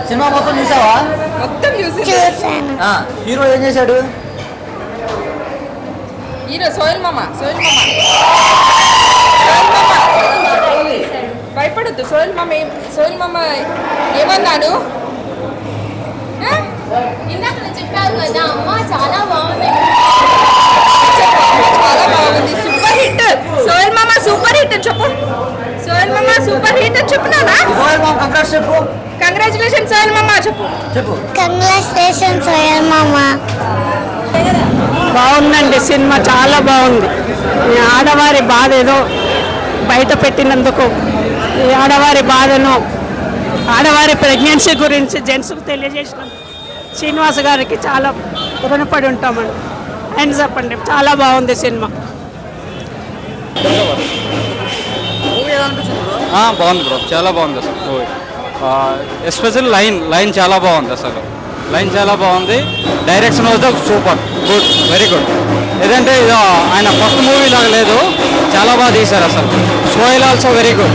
Cinema మొత్తం చూసావా? మొత్తం చూసాను. హీరో ఏం చేశాడు? హీరో సోయల్ మామ భయపడద్దు. సోయల్ మామ ఏమన్నాడు? చెప్పావు కదా అమ్మ, చాలా బాగుంది. Super hit. సోయల్ మామ సూపర్ హిట్ అని చెప్పు. సోయల్ మామ సూపర్ హిట్ అని చెప్పునా? కంగ్రాచులేషన్ సోయల్ మామ చెప్పు. కంగ్రాచులేషన్ సోయల్ మామ. బాగుందండి సినిమా, చాలా బాగుంది. ఆడవారి బాధ ఏదో బయట పెట్టినందుకు, ఈ ఆడవారి బాధను, ఆడవారి ప్రెగ్నెన్సీ గురించి జెంట్స్కు తెలియజేసిన శ్రీనివాస్ గారికి చాలా రుణపడి ఉంటామండి. అండ్ చెప్పండి, చాలా బాగుంది సినిమా. బాగుంది బ్రో, చాలా బాగుంది అసలు మూవీ. ఎస్పెషల్ లైన్ చాలా బాగుంది. అసలు లైన్ చాలా బాగుంది. Direction was super good, very good. ఏదంటే ఇది ఆయన ఫస్ట్ మూవీ లాగా లేదు, చాలా బాగా తీశారు అసలు. Sohel also very good.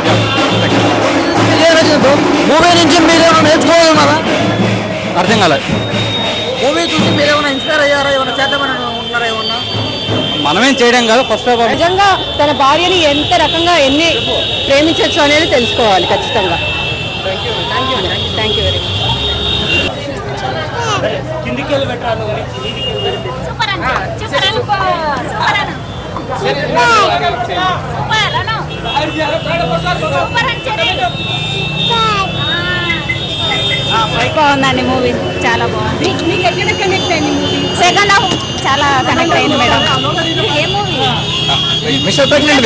Movie నుంచి మీరేమైనా నేర్చుకోవాలన్నారా? అర్థం కాలేదు. మూవీ చూసి మీరేమైనా ఇన్స్పైర్ అయ్యారా? ఏమైనా చేద్దామని ఉన్నారా? ఏమన్నా మనమేం చేయడం కాదు, ఫస్ట్ ఆఫ్ ఆల్ నిజంగా తన భార్యని ఎంత రకంగా ఎన్ని ప్రేమించవచ్చు అనేది తెలుసుకోవాలి ఖచ్చితంగా. Thank you very much. Super బాగుందండి మూవీ, చాలా బాగుంది. మీకు ఎక్కడ కనెక్ట్ అయింది మూవీ? సెకండ్ హాఫ్ చాలా కనెక్ట్ అయింది మేడం. ఏ మూవీ? Mister Pregnant.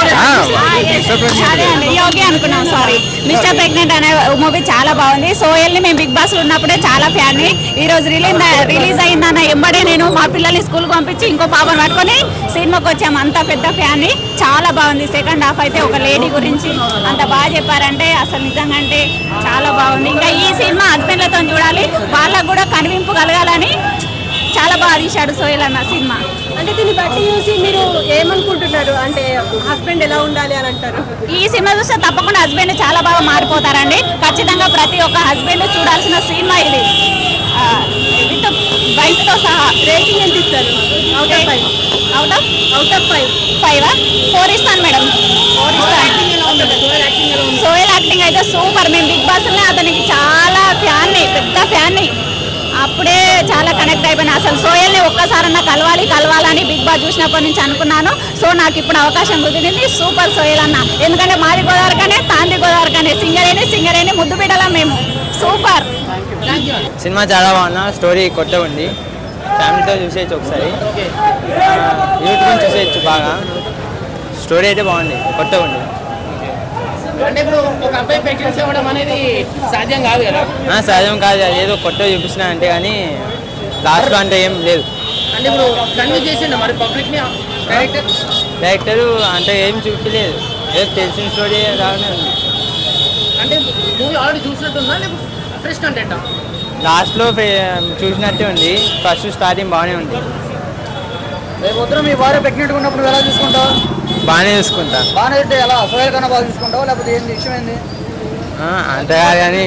అదే అండి, యోగి అనుకున్నాం, సారీ. మిస్టర్ ప్రెగ్నెంట్ అనే మూవీ చాలా బాగుంది. సోయల్ని మేము బిగ్ బాస్ ఉన్నప్పుడే చాలా ఫ్యాన్. ఈ రోజు రిలీజ్ అయిందన్న ఎంబడే నేను మా పిల్లల్ని స్కూల్కి పంపించి ఇంకో పాపను పట్టుకొని సినిమాకి వచ్చాము. అంత పెద్ద ఫ్యాన్. చాలా బాగుంది. సెకండ్ హాఫ్ అయితే ఒక లేడీ గురించి అంత బాగా చెప్పారంటే అసలు నిజంగా అంటే చాలా బాగుంది. ఇంకా ఈ సినిమా హస్బెండ్లతో చూడాలి, వాళ్ళకు కూడా కనివింపు కలగాలని చాలా బాగా తీశాడు సోయల్ అన్న సినిమా. అంటే దీన్ని బట్టి చూసి మీరు ఏమనుకుంటున్నారు? అంటే హస్బెండ్ ఎలా ఉండాలి అని అంటారు? ఈ సినిమా చూస్తే తప్పకుండా హస్బెండ్ చాలా బాగా మారిపోతారండి. ఖచ్చితంగా ప్రతి ఒక్క హస్బెండ్ చూడాల్సిన సినిమా ఇది, విత్ వైఫ్తో సహా. రేటింగ్ ఎంత ఇస్తారు? Out of 5. అవుట్ ఆఫ్ 5 4 ఇస్తాను మేడం. 4 ఇస్తాను. సోయల్ యాక్టింగ్ అయితే సూపర్. మేము బిగ్ బాస్లోనే అతనికి చాలా ఫ్యాన్ని, పెద్ద ఫ్యాన్ని. అప్పుడే చాలా కనెక్ట్ అయిపోయినా. అసలు సోయల్ని ఒక్కసారన్నా కలవాలని బిగ్ బాస్ చూసినప్పటి నుంచి అనుకున్నాను. సో నాకు ఇప్పుడు అవకాశం కుదిరింది. సూపర్ సోయల్ అన్న. ఎందుకంటే మాది గోదావరికనే, తాంది గోదావరికనే. సింగర్ అయినా ముద్దు బిడ్డలం మేము. సూపర్. సినిమా చాలా బాగున్నా, స్టోరీ కొత్తగా ఉంది. ఫ్యామిలీతో చూసేయచ్చు, ఒకసారి యూత్ గురించి చూసేయచ్చు. బాగా స్టోరీ అయితే బాగుంది, కొత్తగా ఉంది. అంటే ఇప్పుడు ఒక అబ్బాయి ప్రెగ్నెన్సీ అవ్వడం అనేది సాధ్యం కాదు కదా? సహజం కాదు, ఏదో కొత్తగా చూపిస్తున్నా అంటే, కానీ లాస్ట్లో అంటే ఏం లేదు. అంటే ఇప్పుడు కన్విన్స్ చేసిండు మరి పబ్లిక్ని డైరెక్టర్ అంటే ఏం చూపించలేదు, ఏదో తెలిసిన స్టోరీ రాగానే ఉంది. అంటే మూవీ ఆల్రెడీ చూసినట్టుందా లేకపోతే ఫ్రెష్ కంటెంటా? లాస్ట్లో చూసినట్టే ఉంది, ఫస్ట్ స్టార్టింగ్ బాగానే ఉంది. రేపు వద్దు మీ భార్య ప్రెగ్నెంట్గా ఉన్నప్పుడు ఎలా చూసుకుంటావు? బాగానే చూసుకుంటా. బాగానే అంటే ఎలా? సోయల్ కన్నా బాగా చూసుకుంటావు లేకపోతే ఏంది విషయం ఏంది? అంతే కాదు కానీ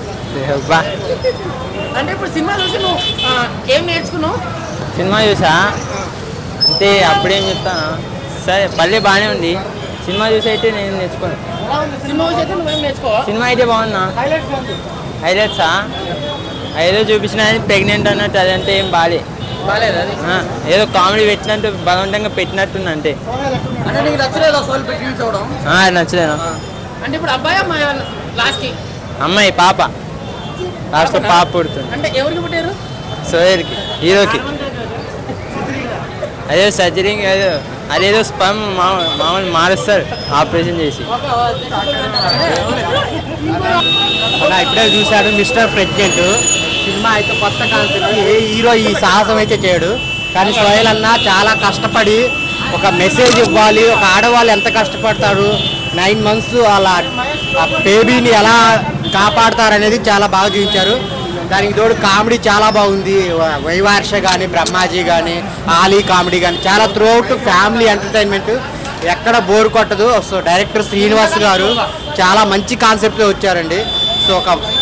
అంటే ఇప్పుడు సినిమా చూసి నువ్వు ఏం నేర్చుకున్నావు? సినిమా చూసా అంటే అప్పుడేం చెప్తాను, సరే పల్లె బాగానే ఉంది. సినిమా చూసి అయితే నేను నేర్చుకోను. సినిమా చూసి అయితే నువ్వేం నేర్చుకోవా? సినిమా అయితే బాగున్నా. హైలైట్సా ఏదో చూపించిన ప్రెగ్నెంట్ అన్నట్టు, అదంటే ఏం బాగాలేదు. ఏదో కామెడీ పెట్టినట్టు బలవంతంగా పెట్టినట్టుంది అంతే. అంటే నీకు నచ్చలేదా సోయల్ ప్రెగ్నెన్సీ అవ్వడం? నచ్చలేదు. అంటే ఇప్పుడు అబ్బాయి అమ్మాయి లాస్ట్కి? అమ్మాయి, పాప. లాస్ట్ పాప పుడుతుంది. అంటే ఎవరికి పుట్టారు? సోయల్కి, హీరోకి. అదే సర్జరీ అదేదో స్పమ్ మామూలు మారుస్తారు ఆపరేషన్ చేసి. ఇప్పుడే చూశాడు మిస్టర్ ప్రెగ్నెంట్ సినిమా. అయితే కొత్త కాన్సెప్ట్, ఏ హీరో ఈ సాహసం అయితే చేయడు. కానీ సోయల్ అన్న చాలా కష్టపడి ఒక మెసేజ్ ఇవ్వాలి, ఒక ఆడవాళ్ళు ఎంత కష్టపడతారు, 9 months అలా ఆ బేబీని ఎలా కాపాడతారనేది చాలా బాగా చూపించారు. దానికి తోడు కామెడీ చాలా బాగుంది. వైవార్ష కానీ, బ్రహ్మాజీ కానీ, ఆలీ కామెడీ కానీ చాలా త్రూ అవుట్ ఫ్యామిలీ ఎంటర్టైన్మెంట్, ఎక్కడ బోర్ కొట్టదు. సో డైరెక్టర్ శ్రీనివాస్ గారు చాలా మంచి కాన్సెప్ట్తో వచ్చారండి. సో ఒక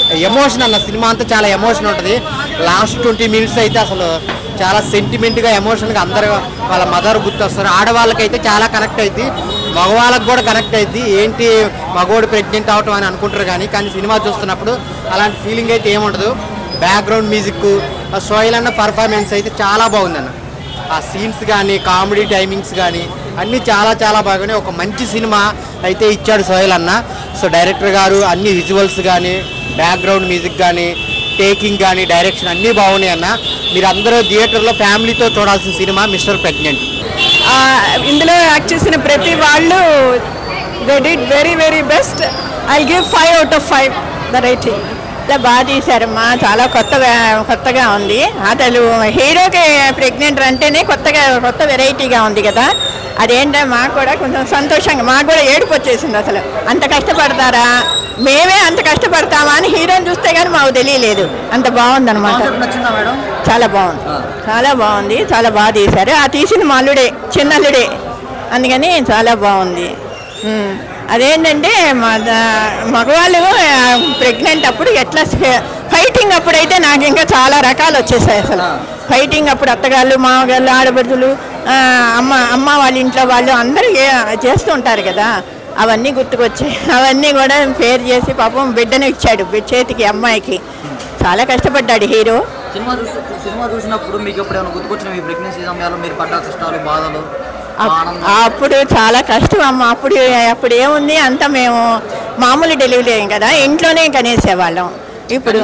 ఎమోషన్ అన్న సినిమా అంతా చాలా ఎమోషన్ ఉంటుంది. లాస్ట్ 20 minutes అయితే అసలు చాలా సెంటిమెంట్గా ఎమోషన్గా అందరూ వాళ్ళ మదర్ గుర్తొస్తారు. ఆడవాళ్ళకైతే చాలా కనెక్ట్ అయింది, మగవాళ్ళకి కూడా కనెక్ట్ అయింది. ఏంటి మగవాడు ప్రెగ్నెంట్ అవటం అని అనుకుంటారు కానీ సినిమా చూస్తున్నప్పుడు అలాంటి ఫీలింగ్ అయితే ఏముండదు. బ్యాక్గ్రౌండ్ మ్యూజిక్, సోయల్ అన్న పర్ఫార్మెన్స్ అయితే చాలా బాగుందన్న. ఆ సీన్స్ కానీ కామెడీ టైమింగ్స్ కానీ అన్నీ చాలా బాగున్నాయి. ఒక మంచి సినిమా అయితే ఇచ్చాడు సోయల్ అన్న. సో డైరెక్టర్ గారు అన్ని విజువల్స్ కానీ బ్యాక్గ్రౌండ్ మ్యూజిక్ కానీ టేకింగ్ కానీ డైరెక్షన్ అన్నీ బాగున్నాయి అన్న. మీరు అందరూ థియేటర్లో ఫ్యామిలీతో చూడాల్సిన సినిమా మిస్టర్ ప్రెగ్నెంట్. ఇందులో యాక్ట్ చేసిన ప్రతి వాళ్ళు they did very best. I give 5 out of 5 the rating. బాగా తీశారమ్మా, చాలా కొత్తగా ఉంది. అసలు హీరోకి ప్రెగ్నెంట్ అంటేనే కొత్త వెరైటీగా ఉంది కదా. అదేంటో మాకు కూడా కొంచెం సంతోషంగా, మాకు కూడా ఏడుపు వచ్చేసింది. అసలు అంత కష్టపడతారా, మేమే అంత కష్టపడతామా అని హీరోని చూస్తే కానీ మాకు తెలియలేదు. అంత బాగుంది అనమాట. చాలా బాగుంది, చాలా బాగా తీశారు. ఆ తీసిన మా అల్లుడే, చిన్నల్లుడే, అందుకని చాలా బాగుంది. అదేంటంటే మగవాళ్ళు ప్రెగ్నెంట్ అప్పుడు ఎట్లా ఫైటింగ్ అప్పుడైతే నాకు ఇంకా చాలా రకాలు వచ్చేసాయి. అసలు ఫైటింగ్ అప్పుడు అత్తగాళ్ళు, మామగాళ్ళు, ఆడబడుతులు, అమ్మ వాళ్ళ ఇంట్లో వాళ్ళు అందరూ చేస్తూ ఉంటారు కదా, అవన్నీ గుర్తుకొచ్చాయి. అవన్నీ కూడా ఫేర్ చేసి పాపం బిడ్డను ఇచ్చాడు చేతికి, అమ్మాయికి. చాలా కష్టపడ్డాడు హీరో. సినిమా చూసినప్పుడు మీకు ఎప్పుడైనా గుర్తుకొచ్చిన మీ ప్రెగ్నెన్సీ సమయాల్లో మీరు పడ్డ కష్టాలు, బాధలు? అప్పుడు చాలా కష్టం అమ్మ. అప్పుడు ఏముంది, అంతా మేము మామూలు డెలివరీ కదా, ఇంట్లోనే కనేసేవాళ్ళం. ఇప్పుడు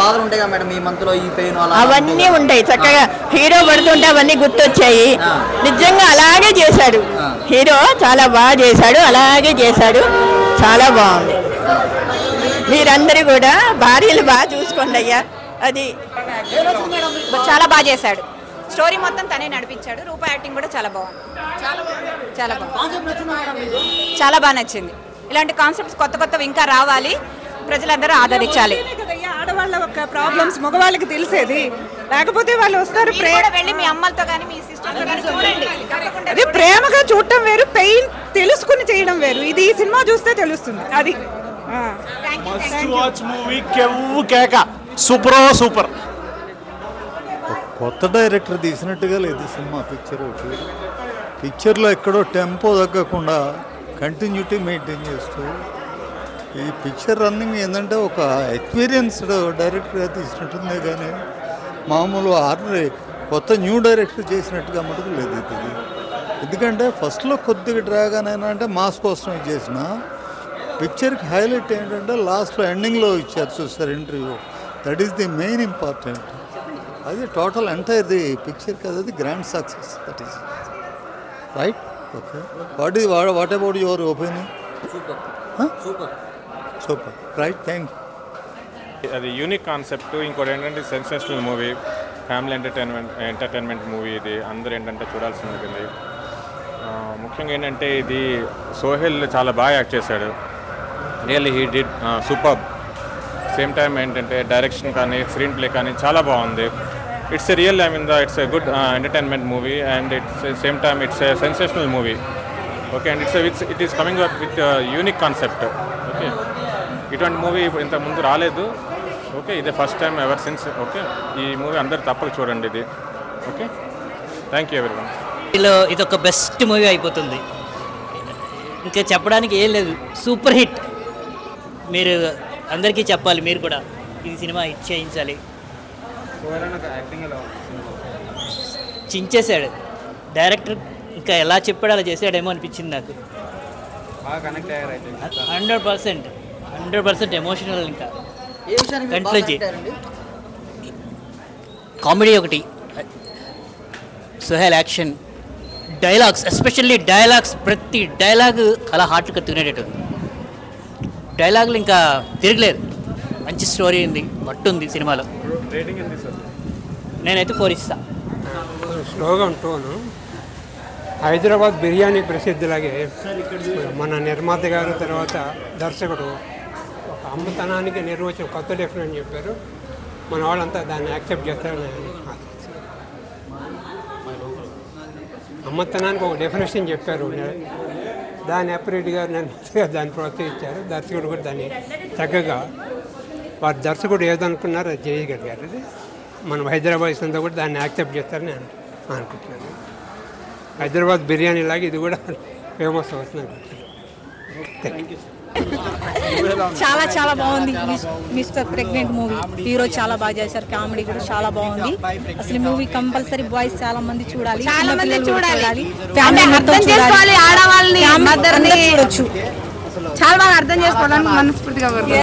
అవన్నీ ఉంటాయి చక్కగా. హీరో పడుతుంటే అవన్నీ గుర్తొచ్చాయి. నిజంగా అలాగే చేశాడు హీరో, చాలా బాగా చేశాడు, అలాగే చేశాడు. చాలా బాగుంది. మీరందరూ కూడా భార్యలు బాగా చూసుకోండి అయ్యా. అది చాలా బాగా చేశాడు. స్టోరీ మొత్తం తనే నడిపించాడు. రూపా యాక్టింగ్ కూడా చాలా బాగుంది. చాలా బాగా నచ్చింది. ఇలాంటి కాన్సెప్ట్స్ కొత్తవి ఇంకా రావాలి, ప్రజలందరూ ఆదరించాలి. ఆడవాళ్ళ ఒక ప్రాబ్లమ్స్ మగవాళ్ళకి తెలిసేది, లేకపోతే వాళ్ళు వస్తారు వెళ్ళి మీ అమ్మలతో కానీ మీ సిస్టర్తో కానీ చూడండి. అది ప్రేమగా చూడటం వేరు, పెయిన్ తెలుసుకుని చేయడం వేరు. ఇది ఈ సినిమా చూస్తే తెలుస్తుంది. అది సూపర్. కొత్త డైరెక్టర్ తీసినట్టుగా లేదు సినిమా. పిక్చర్లో ఎక్కడో టెంపో తగ్గకుండా కంటిన్యూటీ మెయింటైన్ చేస్తూ ఈ పిక్చర్ రన్నింగ్ ఏంటంటే ఒక ఎక్స్పీరియన్స్డ్ డైరెక్టర్గా తీసినట్టుందే కానీ మామూలు కొత్త న్యూ డైరెక్టర్ చేసినట్టుగా మటుకు లేదు ఇది. ఎందుకంటే ఫస్ట్లో కొద్దిగా డ్రాగానైనా అంటే మాస్ కోసం చేసిన పిక్చర్కి హైలైట్ ఏంటంటే లాస్ట్లో ఎండింగ్లో ఇచ్చారు చూస్తారు interview. That is the main important. అది టోటల్ ఎంటైర్ ది పిక్చర్ కదా, అది grand success. That is right. Okay, what about your opinion? Super right, thank you. అది యూనిక్ కాన్సెప్ట్. ఇంకోటి ఏంటంటే sensational movie, family entertainment movie. ఇది అందరూ ఏంటంటే చూడాల్సి ఉంటుంది. ముఖ్యంగా ఏంటంటే ఇది సోహెల్ చాలా బాగా యాక్ట్ చేశాడు. Really he did super. Same time ఏంటంటే డైరెక్షన్ కానీ స్క్రీన్ ప్లే కానీ చాలా బాగుంది. It's a real, it's a good entertainment movie and it's same time it's a sensational movie. Okay, and it is coming up with unique concept. Okay, ఇటువంటి movie ఇంతకుముందు రాలేదు. Okay, ఇదే first time ever since. Okay, ఈ movie అందరు తప్పక చూడండి ఇది. Okay, thank you everyone. ఇది ఒక బెస్ట్ మూవీ అయిపోతుంది, ఇంకా చెప్పడానికి ఏం లేదు. Super hit. మీరు అందరికీ చెప్పాలి, మీరు కూడా ఈ సినిమా హిట్ చేయించాలి. చించేశాడు డైరెక్టర్, ఇంకా ఎలా చెప్పాడు అలా చేశాడేమో అనిపించింది నాకు. 100% ఎమోషనల్. ఇంకా కంట్లోంచి కామెడీ ఒకటి, Sohel action, dialogues, especially dialogues, ప్రతి డైలాగ్ అలా హార్ట్ కత్తుకునేటట్టు ఉంది. డైలాగులు ఇంకా తిరగలేదు. మంచి స్టోరీ ఉంది, మట్టుంది సినిమాలో. నేనైతే 4 ఇస్తా. స్లోగన్ టోను హైదరాబాద్ బిర్యానీ ప్రసిద్ధిలాగే మన నిర్మాత గారు తర్వాత దర్శకుడు ఒక అమ్మతనానికి నిర్వచనం కొత్త డెఫినేషన్ చెప్పారు. మన వాళ్ళంతా దాన్ని యాక్సెప్ట్ చేస్తారని అమ్మతనానికి ఒక డెఫినేషన్ చెప్పారు. దాన్ని అప్పిరెడ్డి గారు నిర్మాత గారు దాన్ని ప్రోత్సహించారు. దర్శకుడు కూడా దాన్ని చక్కగా వారి దర్శకుడు ఏదనుకున్నారో అది చేయగలిగారు. అది మనం హైదరాబాద్ అంతా కూడా దాన్ని యాక్సెప్ట్ చేస్తారని అనుకుంటున్నాను. హైదరాబాద్ బిర్యానీ లాగా ఇది కూడా ఫేమస్ అవుతుంది అనుకుంటున్నాను. చాలా చాలా బాగుంది మిస్టర్ ప్రెగ్నెంట్ మూవీ. హీరో చాలా బాగా చేశారు, కామెడీ కూడా చాలా బాగుంది. అసలు మూవీ కంపల్సరీ బాయ్స్ చాలా మంది చూడాలి, చాలా మంది చూడాలి. ఫ్యామిలీ అర్థం చేసుకోవాలి, ఆడవాళ్ళని చూడొచ్చు. చాలా బాగా అర్థం చేసుకోవాలని మనస్ఫూర్తిగా